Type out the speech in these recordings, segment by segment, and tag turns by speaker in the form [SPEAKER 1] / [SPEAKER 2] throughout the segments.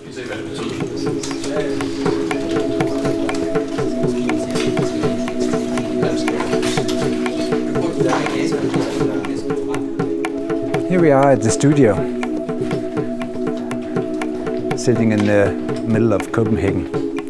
[SPEAKER 1] Here we are at the studio, sitting in the middle of Copenhagen.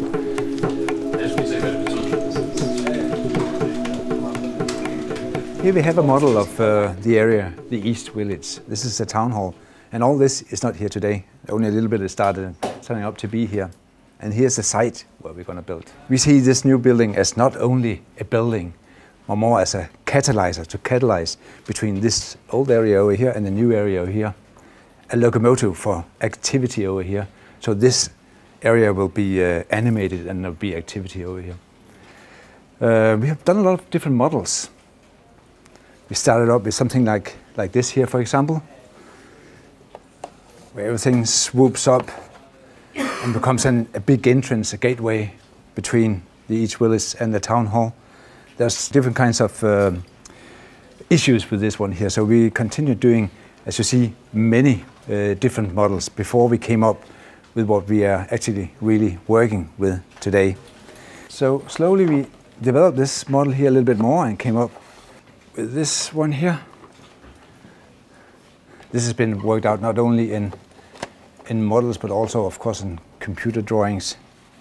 [SPEAKER 1] Here we have a model of the area, the East Village. This is the town hall, and all this is not here today. Only a little bit is starting up to be here. And here's the site where we're going to build. We see this new building as not only a building, or more as a catalyzer to catalyze between this old area over here and the new area over here. A locomotive for activity over here. So this area will be animated and there'll be activity over here. We have done a lot of different models. We started up with something like this here, for example, where everything swoops up and becomes a big entrance, a gateway between the East Village and the town hall. There's different kinds of issues with this one here, so we continue doing, as you see, many different models before we came up with what we are actually really working with today. So slowly we developed this model here a little bit more and came up with this one here. This has been worked out not only in models but also, of course, in computer drawings.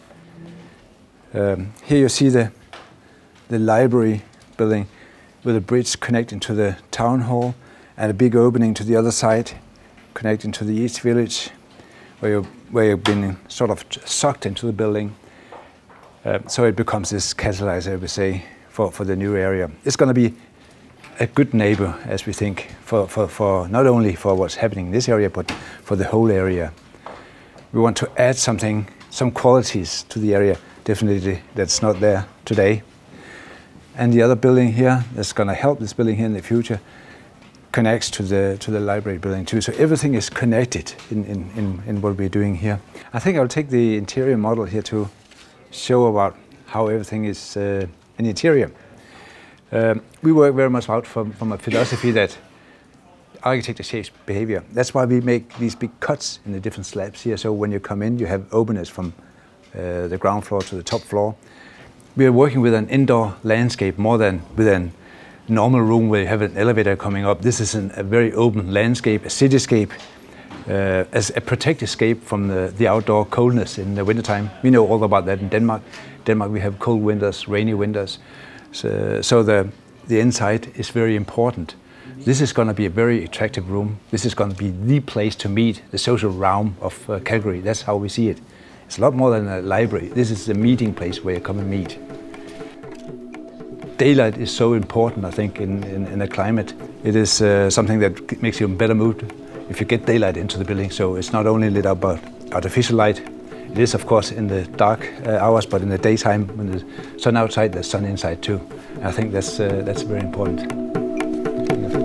[SPEAKER 1] Here you see the library building with a bridge connecting to the town hall and a big opening to the other side connecting to the East Village, where you've been sort of sucked into the building. So it becomes this catalyzer, we say, for the new area. It's going to be a good neighbor, as we think, for not only for what's happening in this area, but for the whole area. We want to add something, some qualities to the area, definitely, that's not there today. And the other building here that's going to help this building here in the future connects to the library building too. So everything is connected in what we're doing here. I think I'll take the interior model here to show about how everything is in the interior. We work very much out from a philosophy that architecture shapes behavior. That's why we make these big cuts in the different slabs here. So when you come in, you have openness from the ground floor to the top floor. We are working with an indoor landscape more than with a normal room where you have an elevator coming up. This is a very open landscape, a cityscape, as a protected escape from the outdoor coldness in the wintertime. We know all about that in Denmark. Denmark, we have cold winters, rainy winters. So the inside is very important. This is going to be a very attractive room. This is going to be the place to meet the social realm of Calgary. That's how we see it. It's a lot more than a library. This is the meeting place where you come and meet. Daylight is so important, I think, in the climate. It is something that makes you in a better mood if you get daylight into the building. So it's not only lit up by artificial light. It is, of course, in the dark hours, but in the daytime, when the sun outside, there's sun inside too. And I think that's very important.